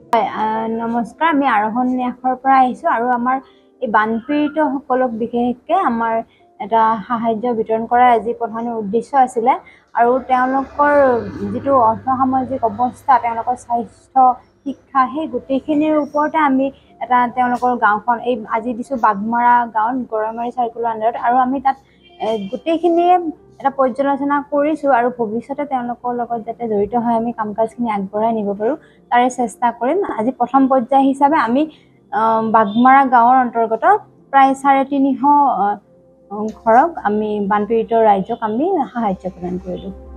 নমস্কাৰ, আমি আৰোহণ ন্যাসৰ পৰা আহিছোঁ আৰু আমাৰ এই বানপীড়িতসকলক বিশেষকৈ আমাৰ এটা সাহায্য বিতৰণ কৰাৰ আজি প্ৰধান উদ্দেশ্য আছিলে আৰু তেওঁলোকৰ যিটো অৰ্থসামাজিক অৱস্থা, তেওঁলোকৰ স্বাস্থ্য, শিক্ষা সেই গোটেইখিনিৰ ওপৰতে আমি এটা তেওঁলোকৰ গাঁওখন এই আজি দিছোঁ বাঘমাৰা গাঁৱত গৰৈমাৰী চাৰ্কুলৰ আণ্ডাৰত আৰু আমি তাত গোটেইখিনিয়ে এটা পৰ্যালোচনা কৰিছোঁ আৰু ভৱিষ্যতে তেওঁলোকৰ লগত যাতে জড়িত হৈ আমি কাম কাজখিনি আগবঢ়াই নিব পাৰোঁ তাৰে চেষ্টা কৰিম। আজি প্ৰথম পৰ্যায় হিচাপে আমি বাঘমাৰা গাঁৱৰ অন্তৰ্গত প্ৰায় 350 ঘৰক আমি বানপীড়িত ৰাইজক আমি সাহায্য প্ৰদান কৰিলোঁ।